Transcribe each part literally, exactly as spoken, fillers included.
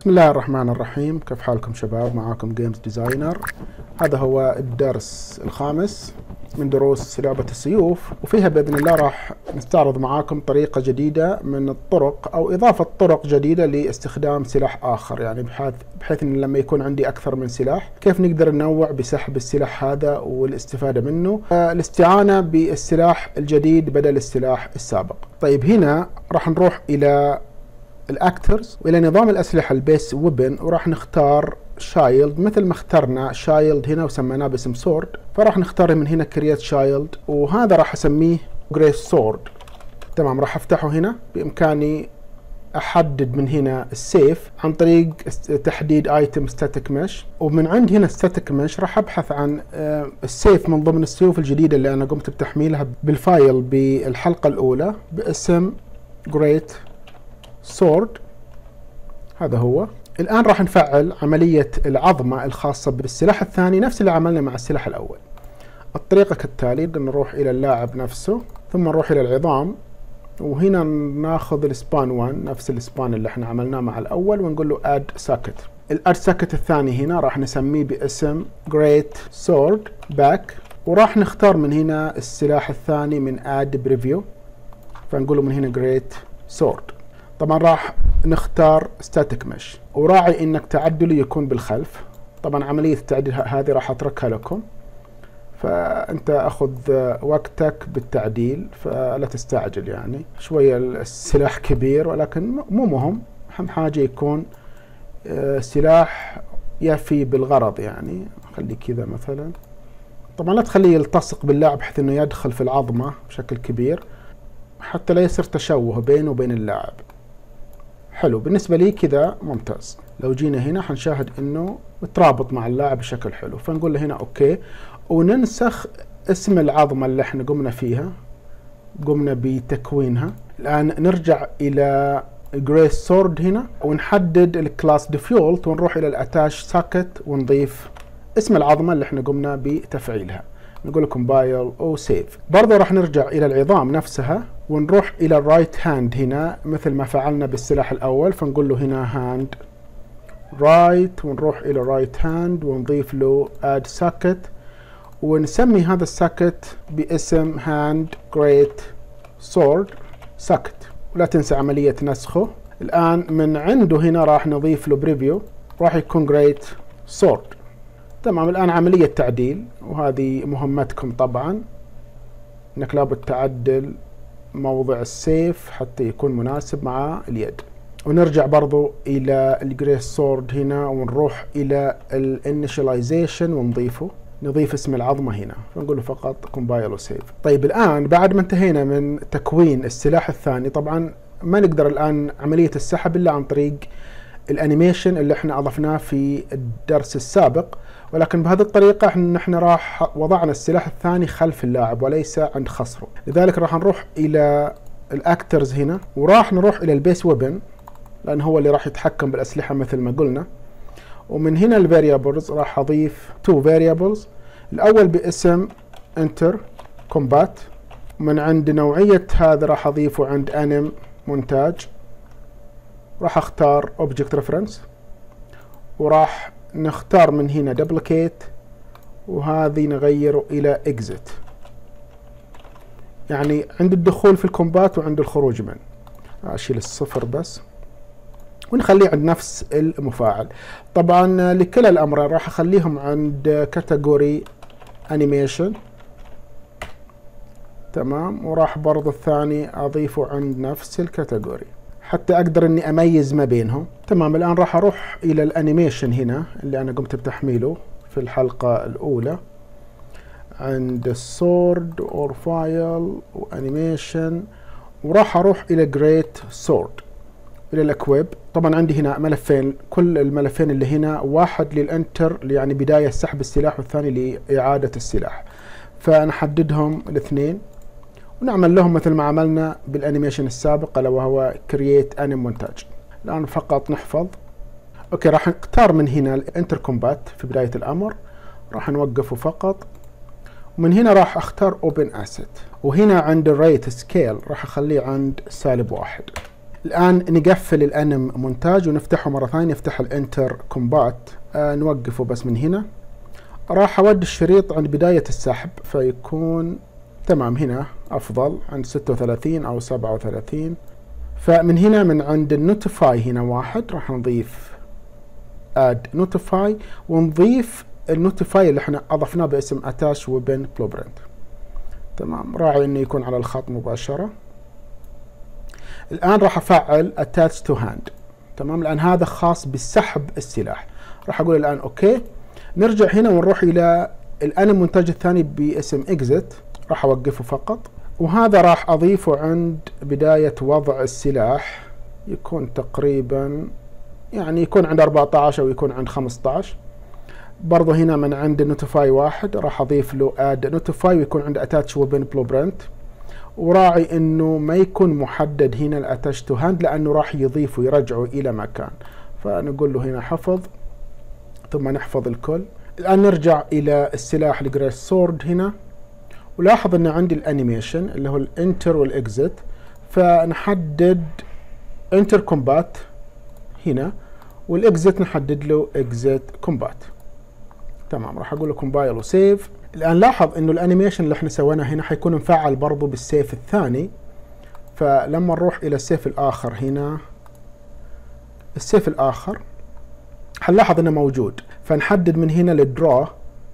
بسم الله الرحمن الرحيم. كيف حالكم شباب؟ معاكم جيمز ديزاينر. هذا هو الدرس الخامس من دروس لعبة السيوف، وفيها بإذن الله راح نستعرض معاكم طريقة جديدة من الطرق أو إضافة طرق جديدة لاستخدام سلاح آخر، يعني بحيث بحيث إن لما يكون عندي أكثر من سلاح كيف نقدر ننوع بسحب السلاح هذا والاستفادة منه، الاستعانة بالسلاح الجديد بدل السلاح السابق. طيب هنا راح نروح إلى الاكترز والى نظام الاسلحه البيس ويبن، وراح نختار شايلد مثل ما اخترنا شايلد هنا وسميناه باسم سورد، فراح نختار من هنا كرييت شايلد، وهذا راح اسميه جريس سورد. تمام، راح افتحه هنا. بامكاني احدد من هنا السيف عن طريق تحديد ايتم ستاتيك مش، ومن عند هنا ستاتيك مش راح ابحث عن السيف من ضمن السيوف الجديده اللي انا قمت بتحميلها بالفايل بالحلقه الاولى باسم جريت سورد. هذا هو. الآن راح نفعل عملية العظمة الخاصة بالسلاح الثاني نفس اللي عملنا مع السلاح الأول. الطريقة كالتالي: نروح إلى اللاعب نفسه، ثم نروح إلى العظام، وهنا ناخذ السبان واحد نفس السبان اللي احنا عملناه مع الأول، ونقول له اد ساكت. الاد ساكت الثاني هنا راح نسميه باسم جريت سورد باك، وراح نختار من هنا السلاح الثاني من اد بريفيو، فنقول له من هنا جريت سورد. طبعا راح نختار ستاتيك مش، وراعي انك تعدله يكون بالخلف. طبعا عملية التعديل هذه راح اتركها لكم، فانت اخذ وقتك بالتعديل فلا تستعجل، يعني شوية السلاح كبير ولكن مو مهم، اهم حاجة يكون سلاح يفي بالغرض. يعني خليه كذا مثلا. طبعا لا تخليه يلتصق باللاعب بحيث انه يدخل في العظمة بشكل كبير حتى لا يصير تشوه بينه وبين اللاعب. حلو، بالنسبة لي كذا ممتاز. لو جينا هنا حنشاهد انه مترابط مع اللاعب بشكل حلو، فنقول له هنا اوكي، وننسخ اسم العظمة اللي احنا قمنا فيها، قمنا بتكوينها. الان نرجع الى جريس سورد هنا ونحدد الكلاس ديفولت، ونروح الى الاتاش ساكت ونضيف اسم العظمة اللي احنا قمنا بتفعيلها. نقول له كومبايل او سيف. برضه راح نرجع الى العظام نفسها ونروح الى الرايت هاند هنا مثل ما فعلنا بالسلاح الاول، فنقول له هنا هاند رايت، ونروح الى رايت هاند ونضيف له اد ساكت، ونسمي هذا الساكت باسم هاند جريت سورد ساكت، ولا تنسى عملية نسخه. الان من عنده هنا راح نضيف له بريفيو، راح يكون جريت سورد. تمام، الآن عملية تعديل، وهذه مهمتكم طبعا، انك لابد تعدل موضع السيف حتى يكون مناسب مع اليد. ونرجع برضو الى الجريس سورد هنا ونروح الى الانيشاليزيشن ونضيفه، نضيف اسم العظمة هنا، فنقول له فقط كومبايل وسيف. طيب الآن بعد ما انتهينا من تكوين السلاح الثاني، طبعا ما نقدر الآن عملية السحب إلا عن طريق الانيميشن اللي احنا اضفناه في الدرس السابق، ولكن بهذه الطريقة احنا نحن راح وضعنا السلاح الثاني خلف اللاعب وليس عند خصره. لذلك راح نروح الى الاكترز هنا، وراح نروح الى البيس ويبن لان هو اللي راح يتحكم بالاسلحة مثل ما قلنا. ومن هنا الفاريبلز راح اضيف تو فاريبلز، الاول باسم انتر كومبات، من عند نوعية هذا راح اضيفه عند انم مونتاج، راح اختار اوبجكت ريفرنس، وراح نختار من هنا دبليكيت، وهذه نغيره الى اكزيت، يعني عند الدخول في الكومبات وعند الخروج منه. اشيل الصفر بس ونخليه عند نفس المفاعل. طبعا لكلا الامرين راح اخليهم عند كاتيجوري انيميشن. تمام، وراح برضو الثاني اضيفه عند نفس الكاتيجوري حتى اقدر اني اميز ما بينهم. تمام، الان راح اروح الى الانيميشن هنا اللي انا قمت بتحميله في الحلقة الاولى، عند السورد اور فايل وانيميشن، وراح اروح الى جريت سورد الى الاكويب. طبعا عندي هنا ملفين، كل الملفين اللي هنا واحد للانتر يعني بداية سحب السلاح، والثاني لاعادة السلاح، فنحددهم الاثنين ونعمل لهم مثل ما عملنا بالانيميشن السابق الا وهو كرييت انيم مونتاج. الان فقط نحفظ. اوكي، راح نختار من هنا الانتر كومبات في بداية الامر، راح نوقفه فقط، ومن هنا راح اختار اوبن اسيت، وهنا عند الريت سكيل راح اخليه عند سالب واحد. الآن نقفل الانم مونتاج ونفتحه مرة ثانية، نفتح الانتر كومبات، آه نوقفه بس من هنا. راح اودي الشريط عند بداية السحب فيكون تمام، هنا افضل عند ستة وثلاثين او سبعة وثلاثين. فمن هنا من عند النوتيفاي هنا واحد راح نضيف اد نوتيفاي، ونضيف النوتيفاي اللي احنا اضفناه باسم اتاش وبن بلوبرنت. تمام، راعي انه يكون على الخط مباشرة. الان راح افعل اتاتش تو هاند، تمام، لان هذا خاص بسحب السلاح. راح اقول الان اوكي. نرجع هنا ونروح الى الانم مونتاج الثاني باسم اكزيت، راح اوقفه فقط، وهذا راح اضيفه عند بداية وضع السلاح، يكون تقريبا يعني يكون عند أربعة عشر او يكون عند خمسة عشر. برضه هنا من عند نوتيفاي واحد راح اضيف له اد نوتيفاي ويكون عند اتاتش وبن بلوبرنت، وراعي انه ما يكون محدد هنا الاتاتش تو هاند لانه راح يضيفه يرجعه الى مكان. فنقول له هنا حفظ، ثم نحفظ الكل. الان نرجع الى السلاح الجريت سورد هنا، ولاحظ ان عندي الانيميشن اللي هو الانتر والاكزيت، فنحدد انتر كومبات هنا، والاكزيت نحدد له اكزيت كومبات. تمام، راح اقول له كومبايل وسيف. الان لاحظ انه الانيميشن اللي احنا سويناه هنا حيكون مفعل برضو بالسيف الثاني. فلما نروح الى السيف الاخر هنا، السيف الاخر حنلاحظ انه موجود، فنحدد من هنا للدرا،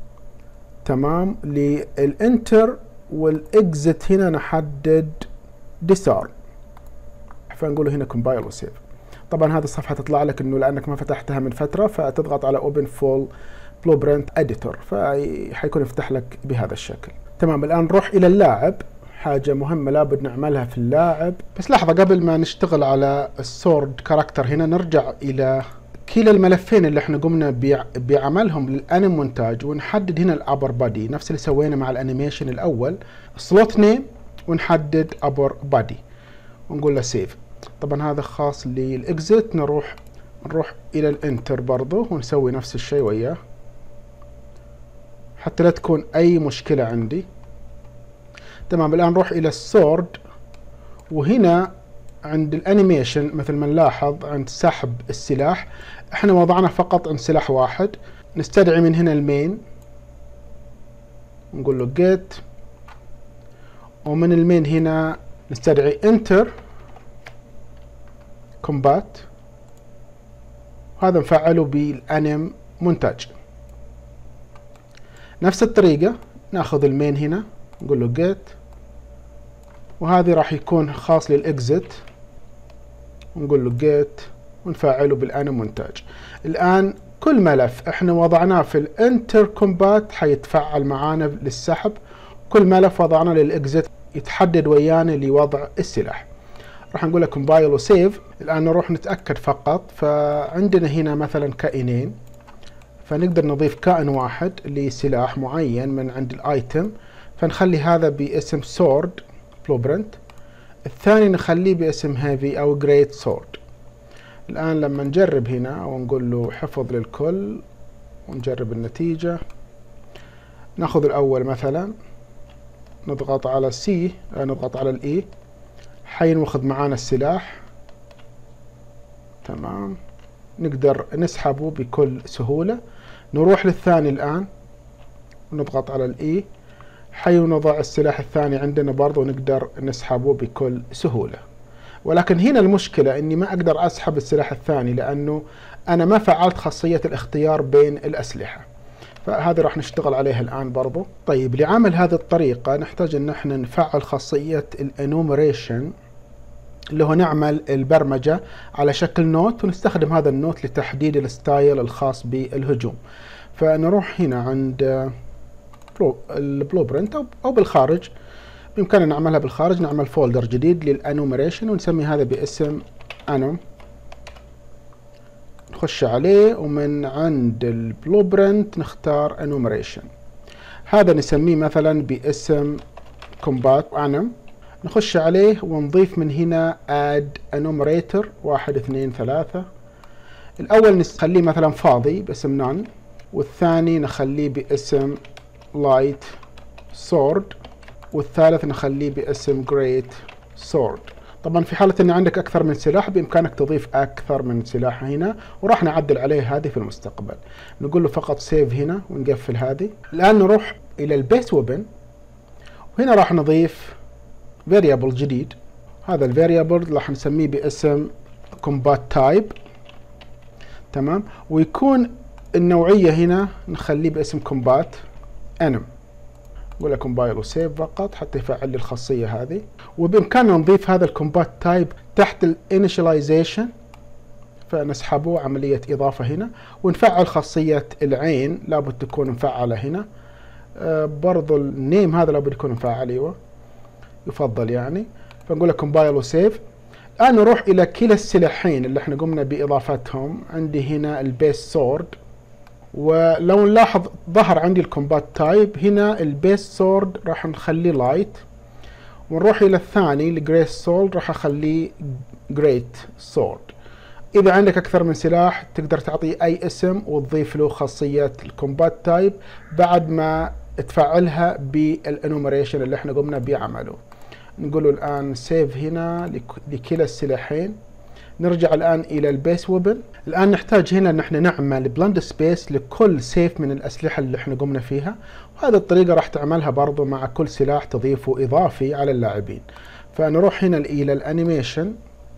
تمام، للانتر والاكزيت هنا نحدد ديسار، فنقول له هنا كومبايل وسيف. طبعا هذه الصفحة تطلع لك انه لانك ما فتحتها من فترة، فتضغط على اوبن فول بلوبرنت اديتور فحيكون يفتح لك بهذا الشكل. تمام، الان نروح الى اللاعب، حاجة مهمة لابد نعملها في اللاعب. بس لحظة، قبل ما نشتغل على السورد كاركتر هنا نرجع الى كلا الملفين اللي احنا قمنا بعملهم للانم مونتاج، ونحدد هنا الابر بادي نفس اللي سوينا مع الانيميشن الاول، سلوت نيم، ونحدد ابر بادي ونقول له سيف. طبعا هذا خاص للاكزيت. نروح نروح الى الانتر برضه ونسوي نفس الشيء وياه حتى لا تكون اي مشكلة عندي. تمام، الان نروح الى السورد، وهنا عند الانيميشن مثل ما نلاحظ عند سحب السلاح احنا وضعنا فقط عند سلاح واحد. نستدعي من هنا المين، نقول له جيت، ومن المين هنا نستدعي انتر كومبات، وهذا نفعله بالانم مونتاج. نفس الطريقة ناخذ المين هنا نقول له جيت، وهذه راح يكون خاص للاكزيت ونقول له جيت ونفعله بالانم مونتاج. الان كل ملف احنا وضعناه في الانتر كومبات حيتفعل معانا للسحب، كل ملف وضعناه للاكزيت يتحدد ويانا لوضع السلاح. راح نقول له كومبايل وسيف. الان نروح نتاكد فقط، فعندنا هنا مثلا كائنين، فنقدر نضيف كائن واحد لسلاح معين من عند الايتم، فنخلي هذا باسم سورد بلوبرنت، الثاني نخليه باسم هيفي او جريت سورد. الان لما نجرب هنا ونقول له حفظ للكل ونجرب النتيجة، ناخذ الاول مثلا نضغط على سي، نضغط على الاي، حينوخذ معانا السلاح. تمام، نقدر نسحبه بكل سهولة. نروح للثاني الان ونضغط على الاي، حينضع السلاح الثاني عندنا برضه ونقدر نسحبه بكل سهولة. ولكن هنا المشكلة اني ما اقدر اسحب السلاح الثاني لانه انا ما فعلت خاصية الاختيار بين الاسلحة، فهذه راح نشتغل عليها الان برضو. طيب، لعمل هذه الطريقة نحتاج ان احنا نفعل خاصية الانومريشن اللي هو نعمل البرمجة على شكل نوت، ونستخدم هذا النوت لتحديد الستايل الخاص بالهجوم. فنروح هنا عند البلوبرنت او بالخارج، بإمكاننا نعملها بالخارج، نعمل فولدر جديد للانومريشن ونسمي هذا باسم انوم، نخش عليه ومن عند البلوبرنت نختار انومريشن، هذا نسميه مثلا باسم كومبات انوم، نخش عليه ونضيف من هنا اد انومريتور واحد اثنين ثلاثة. الاول نخليه مثلا فاضي باسم نان، والثاني نخليه باسم لايت سورد، والثالث نخليه باسم جريت سورد. طبعا في حالة ان عندك اكثر من سلاح بامكانك تضيف اكثر من سلاح هنا، وراح نعدل عليه هذه في المستقبل. نقول له فقط سيف هنا ونقفل هذه. الان نروح الى البيس ويبن، وهنا راح نضيف variable جديد. هذا الفاريبل راح نسميه باسم combat type، تمام، ويكون النوعية هنا نخليه باسم combat enum. نقول له compile وسيف فقط حتى يفعل لي الخاصية هذه. وبإمكاننا نضيف هذا الكومبات تايب تحت الانيشاليزيشن، فنسحبه عملية إضافة هنا، ونفعل خاصية العين لابد تكون مفعلة هنا. آه برضو النيم هذا لابد يكون مفعل، ايوه يفضل يعني. فنقول له compile وسيف. الآن نروح إلى كلا السلاحين اللي احنا قمنا بإضافتهم. عندي هنا البيس سورد، ولو نلاحظ ظهر عندي الكومبات تايب هنا. البيس سورد راح نخليه لايت، ونروح الى الثاني الجريت سورد راح اخليه جريت سورد. اذا عندك اكثر من سلاح تقدر تعطيه اي اسم وتضيف له خاصية الكومبات تايب بعد ما تفعلها بالانومريشن اللي احنا قمنا بعمله. نقول له الان سيف هنا لكلا السلاحين. نرجع الآن إلى البيس ويبن. الآن نحتاج هنا أن احنا نعمل بلند سبيس لكل سيف من الأسلحة اللي احنا قمنا فيها، وهذه الطريقة راح تعملها برضو مع كل سلاح تضيفه إضافي على اللاعبين. فنروح هنا إلى الأنيميشن،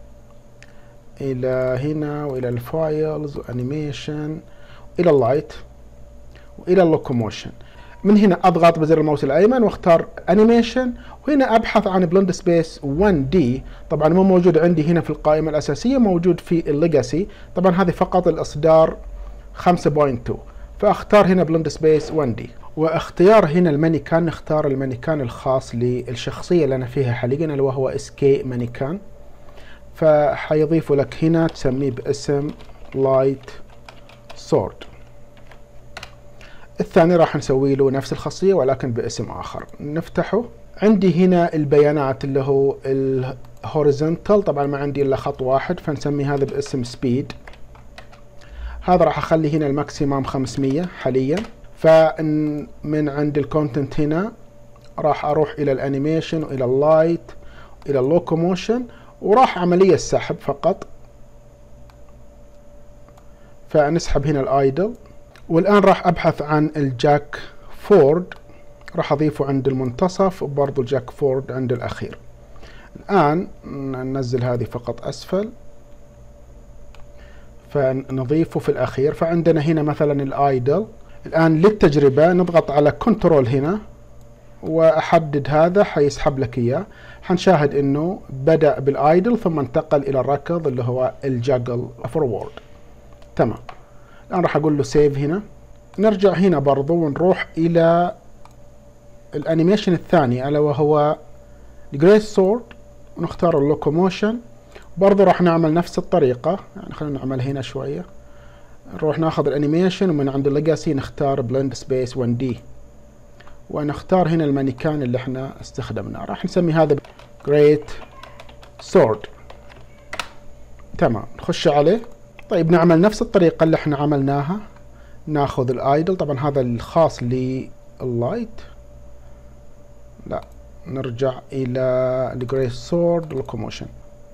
إلى هنا وإلى الفايلز وأنيميشن، إلى اللايت وإلى اللوكوموشن. من هنا أضغط بزر الماوس الأيمن واختار أنيميشن، وهنا أبحث عن بلند سبيس واحد دي. طبعا مو موجود عندي هنا في القائمة الأساسية، موجود في الليجاسي. طبعا هذه فقط الإصدار خمسة نقطة اثنين، فأختار هنا بلند سبيس واحد دي. واختيار هنا المانيكان، نختار المانيكان الخاص للشخصية اللي أنا فيها حاليا اللي وهو اس كي مانيكان. فحيضيفه لك هنا تسميه باسم لايت سورد. الثاني راح نسوي له نفس الخاصية ولكن باسم آخر. نفتحه. عندي هنا البيانات اللي هو الهوريزونتال، طبعا ما عندي إلا خط واحد فنسمي هذا باسم سبيد. هذا راح أخلي هنا الماكسيمام خمسمية حاليا. فمن عند الكونتنت هنا راح أروح إلى الأنيميشن وإلى اللايت إلى اللوكوموشن، وراح عملية سحب فقط. فنسحب هنا الآيدل. والآن راح أبحث عن الجاك فورد، راح أضيفه عند المنتصف، وبرضو الجاك فورد عند الأخير. الآن ننزل هذه فقط أسفل، فنضيفه في الأخير. فعندنا هنا مثلا الآيدل. الآن للتجربة نضغط على كنترول هنا وأحدد هذا حيسحب لك إياه. حنشاهد إنه بدأ بالآيدل ثم انتقل إلى الركض اللي هو الجاجل فورورد. تمام. الآن راح أقول له سيف هنا. نرجع هنا برضو ونروح إلى الأنيميشن الثاني ألا وهو الجريت سورد، ونختار اللوكوموشن. برضو راح نعمل نفس الطريقة، يعني خلينا نعمل هنا شوية. نروح ناخذ الأنيميشن ومن عند الليجاسي نختار بلند سبيس واحد دي، ونختار هنا المانيكان اللي احنا استخدمناه. راح نسمي هذا جريت سورد. تمام. نخش عليه. طيب نعمل نفس الطريقة اللي احنا عملناها. ناخذ الايدل، طبعا هذا الخاص لللايت. لا، نرجع الى الجريت سورد لوكوموشن.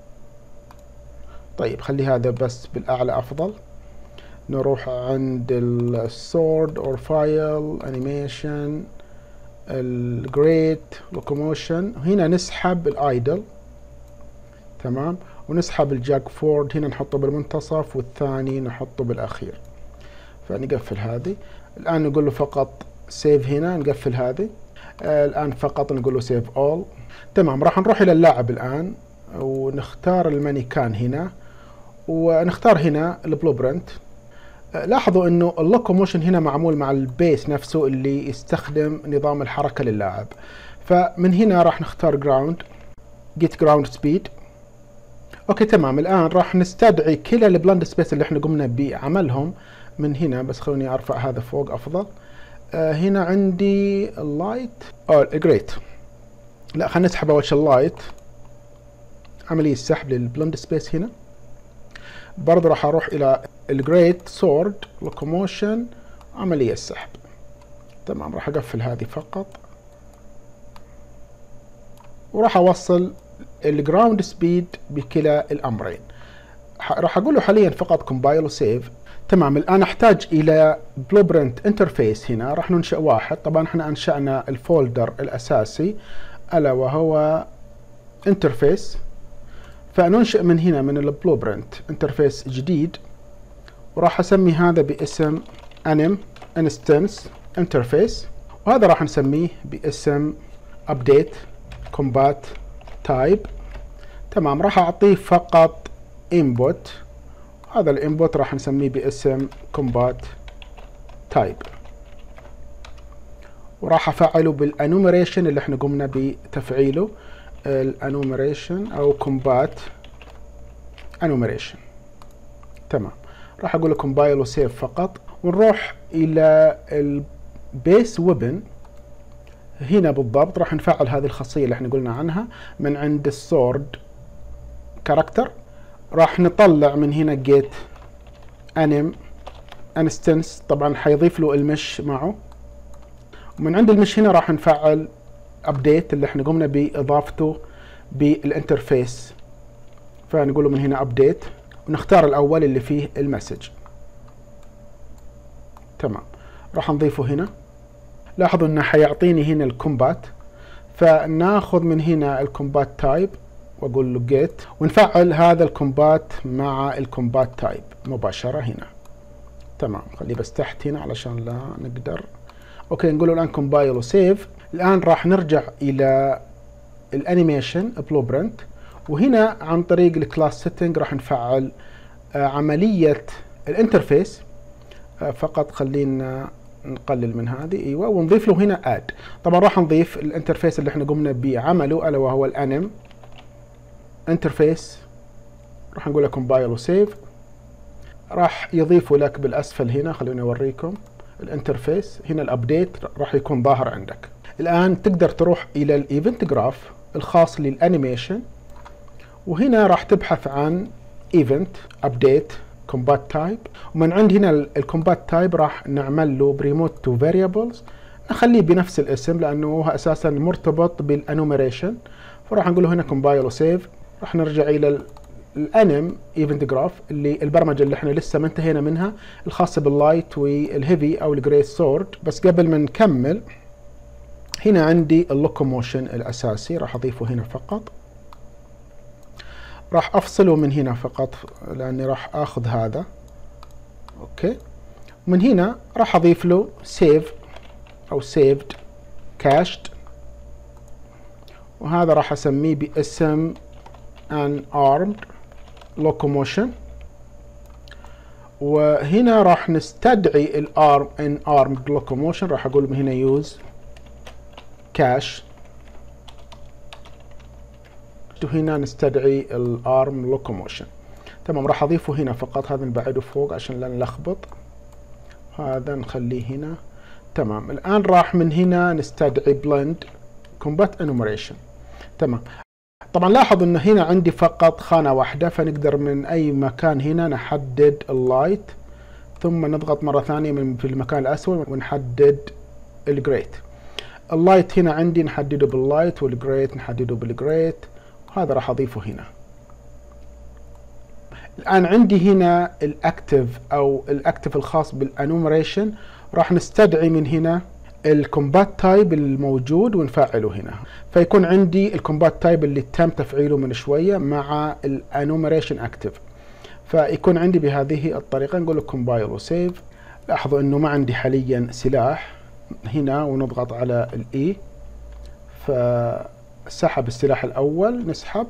طيب خلي هذا بس بالاعلى افضل. نروح عند السورد اور فايل انيميشن الجريت لوكوموشن. هنا نسحب الايدل. تمام. ونسحب الجاك فورد هنا نحطه بالمنتصف، والثاني نحطه بالاخير. فنقفل هذه. الان نقول له فقط سيف هنا، نقفل هذه. آه الان فقط نقول له سيف اول. تمام. راح نروح الى اللاعب الان ونختار المانيكان هنا، ونختار هنا البلو برنت. آه لاحظوا انه اللوكوموشن هنا معمول مع البيس نفسه اللي يستخدم نظام الحركة للاعب. فمن هنا راح نختار جراوند، جيت جراوند سبيد. اوكي تمام. الان راح نستدعي كلا البلند سبيس اللي احنا قمنا بعملهم من هنا. بس خلوني ارفع هذا فوق افضل. آه هنا عندي اللايت او جريت. لا، خلينا نسحب اول شيء اللايت، عملية سحب للبلند سبيس هنا. برضه راح اروح الى الجريت سورد لوكوموشن، عملية سحب. تمام. راح اقفل هذه فقط، وراح اوصل الجراوند سبيد بكلا الامرين. راح اقول له حاليا فقط كومبايل وسيف. تمام. الان احتاج الى بلوبرنت انترفيس. هنا راح ننشئ واحد. طبعا احنا انشأنا الفولدر الاساسي الا وهو انترفيس، فننشئ من هنا من البلوبرنت انترفيس جديد، وراح اسمي هذا باسم anim instance interface، وهذا راح نسميه باسم update combat type. تمام. راح اعطيه فقط input، هذا الانبوت راح نسميه باسم combat type، وراح افعله بالانوميريشن اللي احنا قمنا بتفعيله، الانوميريشن او combat انوميريشن. تمام. راح اقول له كومبايل وسيف فقط، ونروح الى البيس ويبن. هنا بالضبط راح نفعل هذه الخاصيه اللي احنا قلنا عنها من عند السورد كاركتر. راح نطلع من هنا جيت انيم انستنس، طبعا حيضيف له المش معه، ومن عند المش هنا راح نفعل ابديت اللي احنا قمنا باضافته بالانترفيس، فنقول له من هنا ابديت، ونختار الاول اللي فيه المسج. تمام. راح نضيفه هنا. لاحظوا انه حيعطيني هنا الكومبات، فناخذ من هنا الكومبات تايب واقول له جيت، ونفعل هذا الكومبات مع الكومبات تايب مباشره هنا. تمام. خليه بس تحت هنا علشان لا نقدر. اوكي. نقول له الان كومبايل وسيف. الان راح نرجع الى الانيميشن بلوبرنت، وهنا عن طريق الكلاس سيتنج راح نفعل آه عمليه الانترفيس. آه فقط خلينا نقلل من هذه. ايوه. ونضيف له هنا اد. طبعا راح نضيف الانترفيس اللي احنا قمنا بعمله الا وهو الانيم انترفيس. راح نقول له كومبايل وسيف. راح يضيفه لك بالاسفل هنا. خلوني اوريكم الانترفيس هنا. الابديت راح يكون ظاهر عندك. الان تقدر تروح الى الايفنت جراف الخاص للانيميشن، وهنا راح تبحث عن ايفنت ابديت كومبات تايب، ومن عند هنا الكومبات تايب راح نعمل له بريموت تو فاريبلز، نخليه بنفس الاسم لانه هو اساسا مرتبط بالانوميريشن. فراح نقول له هنا كومبايل وسيف. راح نرجع الى الانيم ايفنت جراف اللي البرمجه اللي احنا لسه ما انتهينا منها، الخاصه باللايت والهيفي او الجريت سورد. بس قبل ما نكمل هنا عندي اللوكوموشن الاساسي، راح اضيفه هنا فقط. راح افصله من هنا فقط لاني راح اخذ هذا. اوكي. من هنا راح اضيف له سيف او سيفد كاشد، وهذا راح اسميه باسم ان ارمد locomotion. وهنا راح نستدعي الارم ان ارمد locomotion. راح اقول من هنا يوز كاش، وهنا نستدعي الارم locomotion. تمام. راح اضيفه هنا فقط، هذا نبعده فوق عشان لا نلخبط، هذا نخليه هنا. تمام. الان راح من هنا نستدعي blend combat enumeration. تمام. طبعا لاحظ ان هنا عندي فقط خانة واحدة، فنقدر من اي مكان هنا نحدد اللايت، ثم نضغط مرة ثانية من في المكان الاسود ونحدد الجريت. اللايت هنا عندي نحدده باللايت، والجريت نحدده بالجريت، وهذا راح اضيفه هنا. الان عندي هنا الاكتف او الاكتف الخاص بالانوميريشن، راح نستدعي من هنا الكومبات تايب الموجود ونفعله هنا، فيكون عندي الكومبات تايب اللي تم تفعيله من شويه مع الانوميريشن اكتف، فيكون عندي بهذه الطريقه. نقول له كومبايل وسيف. لاحظوا انه ما عندي حاليا سلاح هنا، ونضغط على الاي فسحب السلاح الاول. نسحب.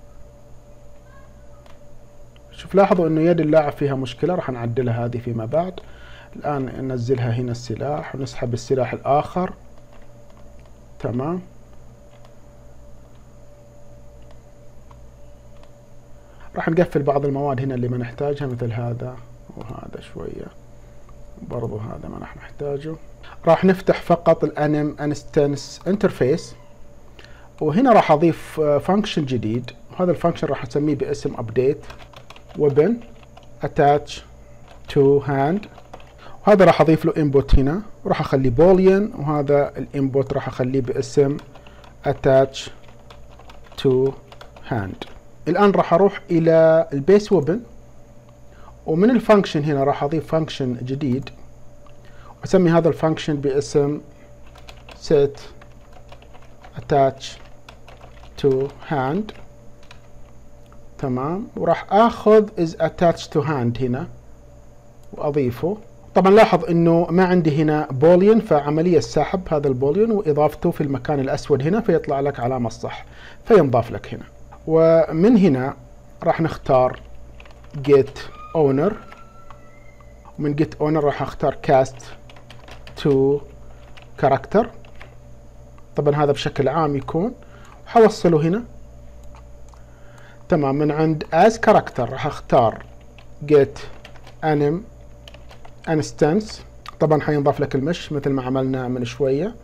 شوف لاحظوا انه يد اللاعب فيها مشكله، راح نعدلها هذه فيما بعد. الآن ننزلها هنا السلاح ونسحب السلاح الآخر. تمام. راح نقفل بعض المواد هنا اللي ما نحتاجها، مثل هذا وهذا شوية، برضو هذا ما راح نحتاجه. راح نفتح فقط الانيم انستنس انترفيس، وهنا راح اضيف فانكشن جديد، وهذا الفانكشن راح اسميه باسم update weapon attach to hand. وهذا راح اضيف له input هنا، وراح اخليه boolean، وهذا الانبوت راح اخليه باسم attach to هاند. الآن راح أروح إلى البيس ويبن، ومن الفانكشن هنا راح أضيف فانكشن جديد وأسمي هذا الفانكشن باسم set attach to hand. تمام. وراح آخذ is attached to hand هنا وأضيفه. طبعا لاحظ انه ما عندي هنا بوليون، فعملية سحب هذا البوليون واضافته في المكان الاسود هنا فيطلع لك علامة الصح فينضاف لك هنا. ومن هنا راح نختار get owner، ومن get owner راح اختار cast to character. طبعا هذا بشكل عام يكون، حوصله هنا. تمام. من عند as character راح اختار get anim instance. طبعا حينضاف لك المش مثل ما عملنا من شوية.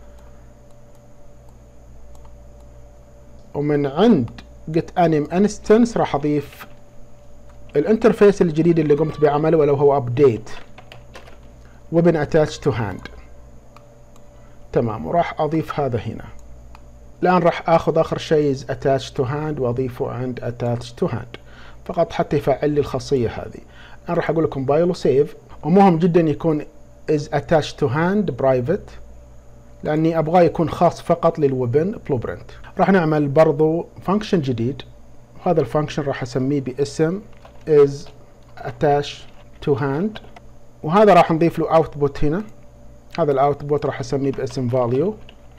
ومن عند get anim instance راح اضيف الانترفيس الجديد اللي قمت بعمله ولو هو update weapon attached to hand. تمام. وراح اضيف هذا هنا. الان راح اخذ اخر شيء attached to hand واضيفه عند attached to hand فقط حتى يفعل لي الخاصية هذه. الان راح اقول لكم بايل وسيف، ومهم جدا يكون is attached to hand private لاني ابغاه يكون خاص فقط للويبن بلوبرنت. راح نعمل برضو فانكشن جديد، وهذا الفانكشن راح اسميه باسم is attached to hand، وهذا راح نضيف له اوتبوت هنا. هذا الاوتبوت راح اسميه باسم value.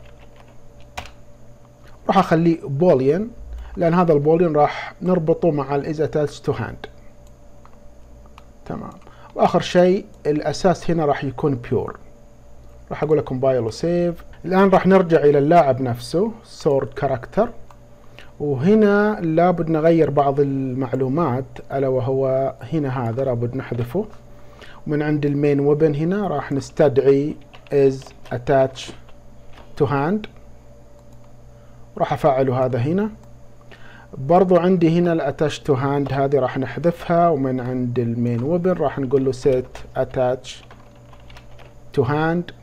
راح اخليه بوليون لان هذا البوليون راح نربطه مع ال is attached to hand. تمام. واخر شيء الاساس هنا راح يكون بيور. راح اقول لكم بايل وسيف. الان راح نرجع الى اللاعب نفسه sword character، وهنا لابد نغير بعض المعلومات الا وهو هنا هذا لابد نحذفه. ومن عند المين ويبن هنا راح نستدعي is attached to hand، راح افعله هذا هنا. برضو عندي هنا الاتاتش تو هاند هذه راح نحذفها، ومن عند المين ويبن راح نقول له set attach to hand،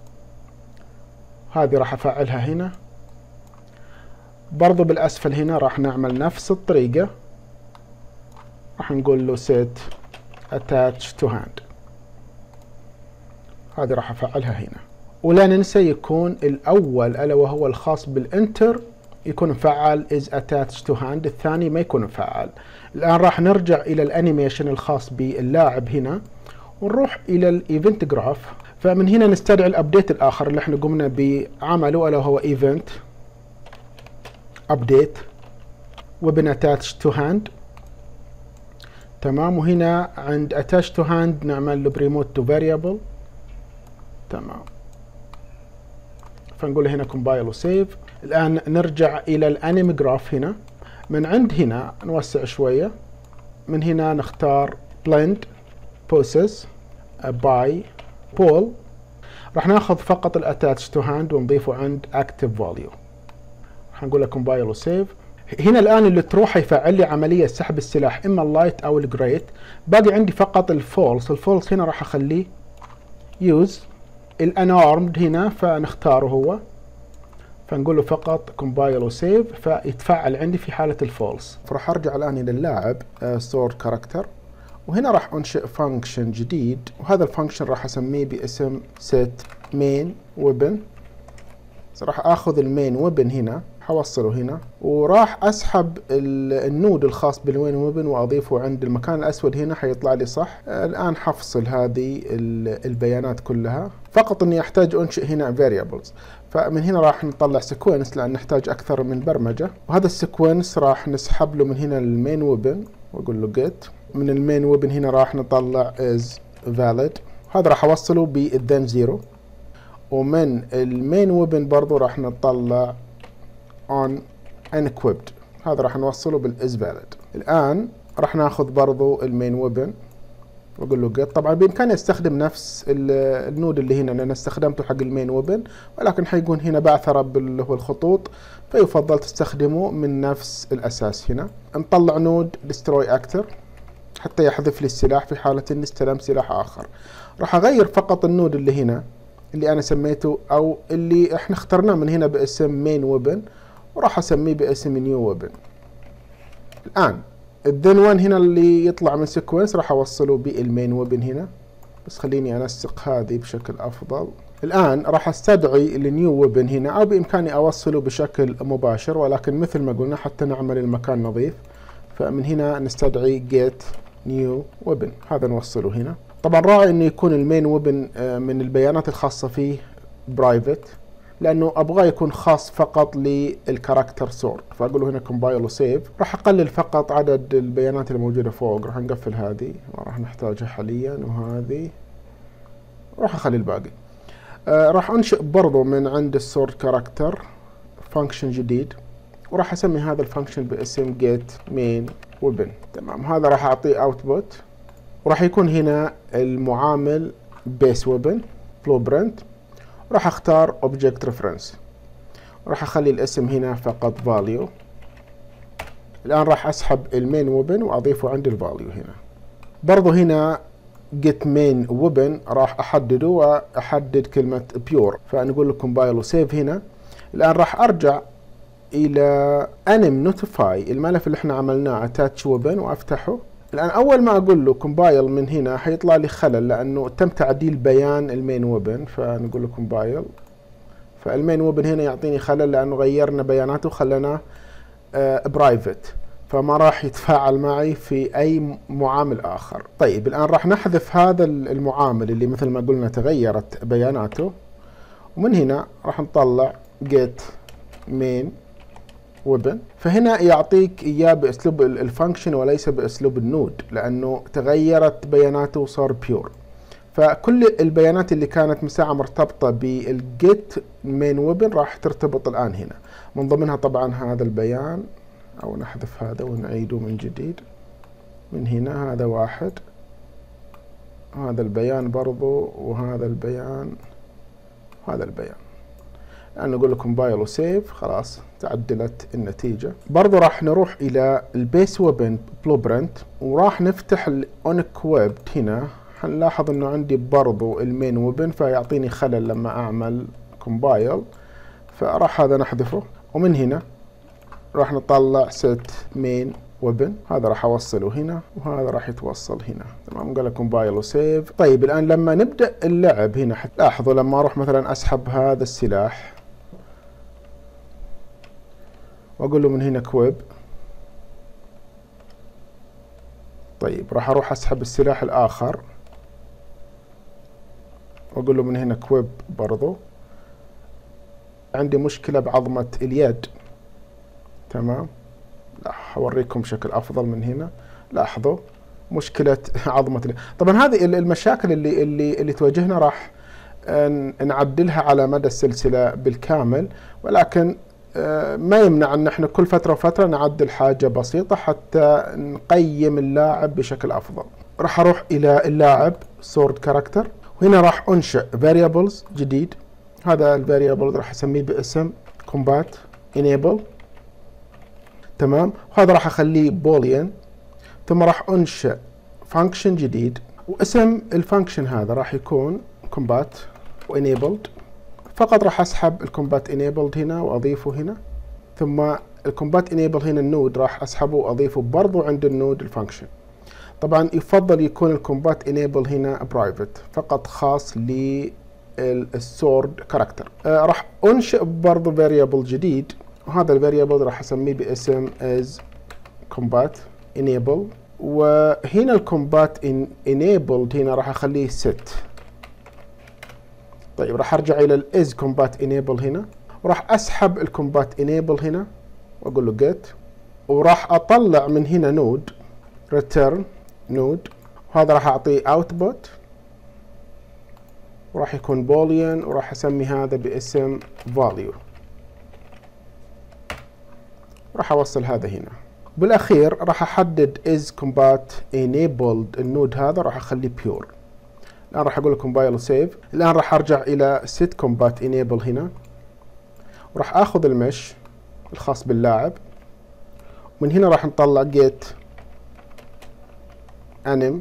هذه راح افعلها هنا. برضو بالاسفل هنا راح نعمل نفس الطريقة، راح نقول له set attach to hand، هذه راح افعلها هنا. ولا ننسى يكون الاول الا وهو الخاص بالانتر يكون مفعل is attached to hand، الثاني ما يكون مفعل. الآن راح نرجع إلى الانيميشن الخاص باللاعب هنا ونروح إلى الايفنت جراف. فمن هنا نستدعي الابديت الآخر اللي احنا قمنا بعمله ألا هو event update weapon attached to hand. تمام. وهنا عند attached to hand نعمل له remote to variable. تمام. فنقول هنا compile وسيف. الآن نرجع إلى الانيم جراف هنا. من عند هنا نوسع شوية، من هنا نختار blend poses by pole، راح ناخذ فقط الاتاتش تو هاند ونضيفه عند active value. راح نقول لكم compile وسيف. هنا الآن اللي تروح يفعل لي عملية سحب السلاح إما اللايت أو الجريت. باقي عندي فقط الفولس. الفولس هنا راح أخليه use الانارمد هنا فنختاره هو، فنقول له فقط compile وسيف فيتفعل عندي في حالة الفولس. فراح ارجع الان الى اللاعب sword character، وهنا راح انشئ فانكشن جديد، وهذا الفانكشن راح اسميه باسم set main weapon. راح اخذ المين ويبن هنا حوصله هنا، وراح اسحب النود الخاص بالمين ويبن واضيفه عند المكان الاسود هنا حيطلع لي صح. الان حفصل هذه البيانات كلها، فقط اني احتاج انشئ هنا variables. فمن هنا راح نطلع سيكونس لان نحتاج اكثر من برمجة، وهذا السيكونس راح نسحب له من هنا المين ويبن واقول له get. من المين ويبن هنا راح نطلع is valid، هذا راح اوصله بالذن زيرو. ومن المين ويبن برضو راح نطلع on unequipped، هذا راح نوصله بالاس valid. الان راح ناخذ برضو المين ويبن واقول له get. طبعا بامكاني استخدم نفس النود اللي هنا لان استخدمته حق المين ويبن، ولكن حيكون هنا بعثرة اللي هو الخطوط، فيفضل تستخدمه من نفس الاساس. هنا نطلع نود destroy actor حتى يحذف لي السلاح في حالة اني استلمت سلاح اخر. راح اغير فقط النود اللي هنا اللي انا سميته او اللي احنا اخترناه من هنا باسم مين ويبن، وراح اسميه باسم نيو ويبن. الآن الذن وان هنا اللي يطلع من سيكونس راح أوصله بالمين ويبن هنا، بس خليني أنسق هذه بشكل أفضل. الآن راح أستدعي النيو ويبن هنا، أو بإمكاني أوصله بشكل مباشر، ولكن مثل ما قلنا حتى نعمل المكان نظيف، فمن هنا نستدعي get new weapon، هذا نوصله هنا. طبعا راعي انه يكون المين ويبن من البيانات الخاصة فيه برايفت، لانه ابغاه يكون خاص فقط للكاركتر سورد، فاقول له هنا كومبايل وسيف. راح اقلل فقط عدد البيانات الموجودة فوق، راح نقفل هذه ما راح نحتاجها حاليا، وهذه راح اخلي الباقي. آه راح انشئ برضو من عند السورد كاركتر فانكشن جديد، وراح اسمي هذا الفانكشن باسم get main weapon. تمام، هذا راح اعطيه اوتبوت، وراح يكون هنا المعامل base weapon blueprint، وراح اختار object reference، راح اخلي الاسم هنا فقط value. الان راح اسحب المين weapon واضيفه عند الفاليو هنا. برضو هنا get main weapon راح احدده واحدد كلمة pure، فنقول له compile وسيف هنا. الان راح ارجع الى anim notify الملف اللي احنا عملناه attach weapon وافتحه. الان اول ما اقول له compile من هنا حيطلع لي خلل، لانه تم تعديل بيان المين ويبن، فنقول له compile، فالمين ويبن هنا يعطيني خلل لانه غيرنا بياناته وخلناه برايفت، فما راح يتفاعل معي في اي معامل اخر. طيب الان راح نحذف هذا المعامل اللي مثل ما قلنا تغيرت بياناته، ومن هنا راح نطلع get main weapon. فهنا يعطيك اياه باسلوب الفانكشن وليس باسلوب النود، لانه تغيرت بياناته وصار بيور. فكل البيانات اللي كانت مساحة مرتبطة بالجيت مين ويبن راح ترتبط الان هنا، من ضمنها طبعا هذا البيان، او نحذف هذا ونعيده من جديد. من هنا هذا واحد، هذا البيان برضو، وهذا البيان، هذا البيان. الآن نقول له كومبايل وسيف، خلاص تعدلت النتيجة. برضو راح نروح إلى البيس ويبن بلوبرنت، وراح نفتح الأونكويبد هنا. حنلاحظ إنه عندي برضو المين ويبن، فيعطيني خلل لما أعمل كومبايل، فراح هذا نحذفه. ومن هنا راح نطلع set main weapon، هذا راح أوصله هنا، وهذا راح يتوصل هنا. تمام، قال كومبايل وسيف. طيب الآن لما نبدأ اللعب هنا حتلاحظوا لما أروح مثلا أسحب هذا السلاح وأقول له من هنا كويب، طيب راح أروح أسحب السلاح الآخر وأقول له من هنا كويب برضو. عندي مشكلة بعظمة اليد، تمام، لا هوريكم بشكل افضل من هنا. لاحظوا مشكلة عظمة اليد. طبعا هذه المشاكل اللي اللي اللي تواجهنا راح نعدلها على مدى السلسلة بالكامل، ولكن ما يمنع ان احنا كل فترة وفترة نعدل حاجة بسيطة حتى نقيم اللاعب بشكل افضل. راح اروح الى اللاعب سورد كاركتر، وهنا راح انشئ variables جديد. هذا الفاريبل راح اسميه باسم combat enable، تمام، وهذا راح اخليه بوليان. ثم راح انشئ فانكشن جديد، واسم الفانكشن هذا راح يكون combat enabled. فقط راح اسحب الكومبات enabled هنا واضيفه هنا، ثم الكومبات enable هنا النود راح اسحبه واضيفه برضو عند النود الفانكشن. طبعا يفضل يكون الكومبات enable هنا برايفت، فقط خاص للسورد كاركتر. آه راح انشئ برضو variable جديد، وهذا الفاريبل راح اسميه باسم as combat enable. وهنا الكومبات enabled هنا راح اخليه set. طيب راح ارجع الى ال is combat enable هنا، وراح اسحب الكومبات enable هنا واقول له get، وراح اطلع من هنا نود return نود، وهذا راح اعطيه output وراح يكون boolean، وراح اسمي هذا باسم value. راح اوصل هذا هنا. بالاخير راح احدد is combat enabled النود هذا راح اخليه pure. الان راح اقول له compile وسيف. الان راح ارجع الى set combat enable هنا، وراح اخذ المش الخاص باللاعب، ومن هنا راح نطلع get anim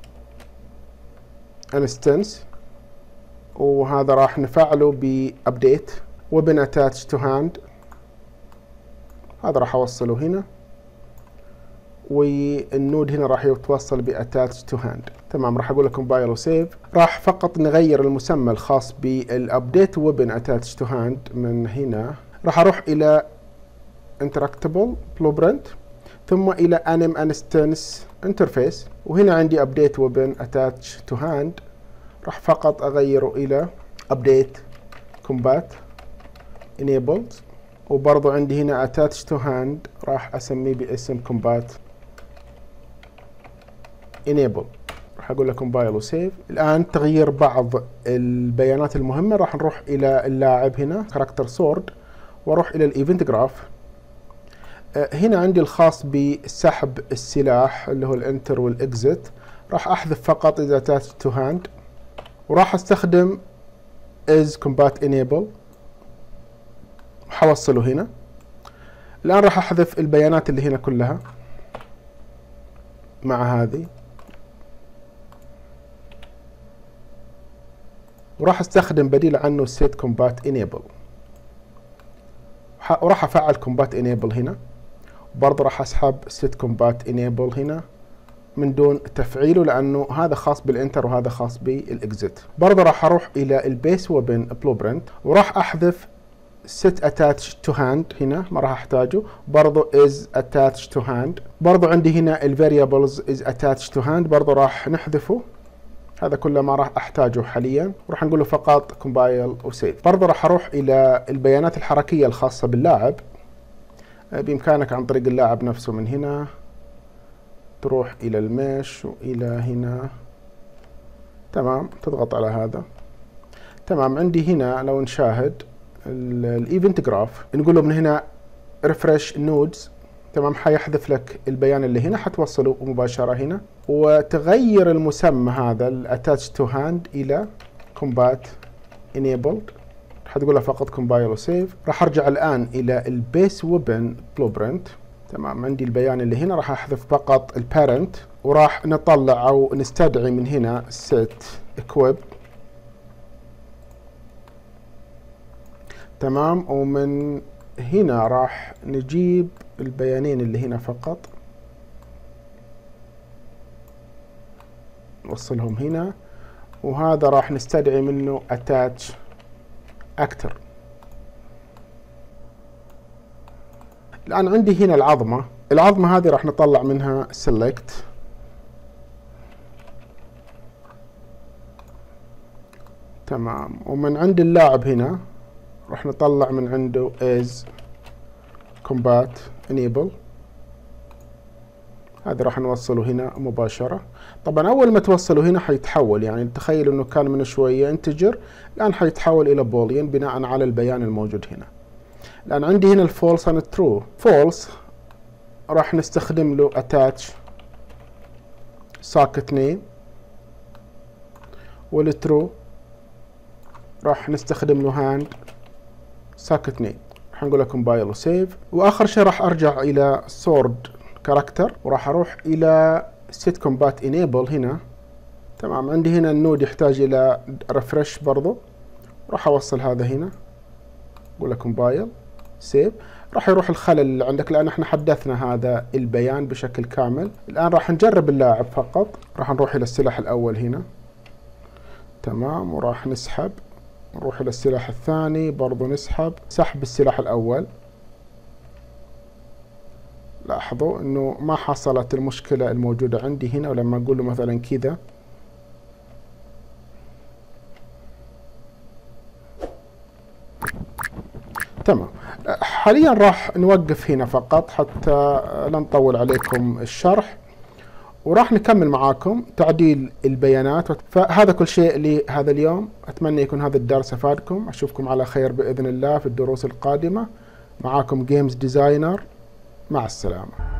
instance، وهذا راح نفعله بابديت weapon attached to hand. هذا راح اوصله هنا، والنود هنا راح يتوصل باتاتش تو هاند. تمام، راح اقول لكم كومبايل وسيف. راح فقط نغير المسمى الخاص بالابديت ويبن اتاتش تو هاند. من هنا راح اروح الى انتراكتبل بلوبرنت ثم الى انيم انستنس انترفيس، وهنا عندي ابديت ويبن اتاتش تو هاند. راح فقط اغيره الى ابديت كومبات enabled، وبرضو عندي هنا attach to hand راح اسميه باسم combat enable. راح اقول له compile وسيف. الان تغيير بعض البيانات المهمة. راح نروح الى اللاعب هنا character sword واروح الى الايفنت جراف. هنا عندي الخاص بسحب السلاح اللي هو الانتر والاكزت. راح احذف فقط اذا attach to hand، وراح استخدم is combat enable حوصله هنا. الآن راح أحذف البيانات اللي هنا كلها مع هذه، وراح أستخدم بديل عنه set combat enable، وراح أفعل combat enable هنا. برضه راح أسحب set combat enable هنا من دون تفعيله لأنه هذا خاص بالانتر وهذا خاص بالإكزت. برضه راح أروح إلى البيس وبن بلوبرنت وراح أحذف set attach to hand هنا، ما راح احتاجه. برضو is attached to hand. برضو عندي هنا ال variables is attached to hand، برضو راح نحذفه. هذا كله ما راح احتاجه حاليا، وراح نقول له فقط compile وسيف. برضو راح اروح الى البيانات الحركية الخاصة باللاعب. بامكانك عن طريق اللاعب نفسه من هنا تروح الى المش والى هنا. تمام، تضغط على هذا. تمام، عندي هنا لو نشاهد الايفنت جراف نقول له من هنا ريفرش نودز. تمام، حيحذف لك البيان اللي هنا حتوصله مباشره هنا، وتغير المسمى هذا الاتاتش تو هاند الى كومبات انيبلد. حتقول له فقط كومبايل وسيف. راح ارجع الان الى البيس ويبن بلوبرنت. تمام، عندي البيان اللي هنا راح احذف فقط البارنت، وراح نطلع او نستدعي من هنا set equip. تمام، ومن هنا راح نجيب البيانين اللي هنا فقط نوصلهم هنا، وهذا راح نستدعي منه attach actor. الآن عندي هنا العظمة. العظمة هذه راح نطلع منها select. تمام، ومن عند اللاعب هنا راح نطلع من عنده is combat enable. هذا راح نوصله هنا مباشرة. طبعا اول ما توصله هنا حيتحول، يعني تخيل انه كان من شوية انتجر الان حيتحول الى بوليان بناء على البيان الموجود هنا. الان عندي هنا الفولس and true. false راح نستخدم له attach socket name، والtrue راح نستخدم له hand socket name. راح نقول له compile وسيف. واخر شيء راح ارجع الى sword character وراح اروح الى set combat enable هنا. تمام، عندي هنا النود يحتاج الى refresh برضو، راح اوصل هذا هنا. اقول له compile سيف. راح يروح الخلل اللي عندك لان احنا حدثنا هذا البيان بشكل كامل. الان راح نجرب اللاعب فقط. راح نروح الى السلاح الاول هنا. تمام، وراح نسحب. نروح الى السلاح الثاني برضو نسحب. سحب السلاح الاول. لاحظوا انه ما حصلت المشكلة الموجودة عندي هنا، ولما اقول له مثلا كذا تمام. حاليا راح نوقف هنا فقط حتى لا نطول عليكم الشرح، وراح نكمل معاكم تعديل البيانات. فهذا كل شيء لهذا اليوم. اتمنى يكون هذا الدرس افادكم. اشوفكم على خير باذن الله في الدروس القادمة. معاكم جيمز ديزاينر، مع السلامة.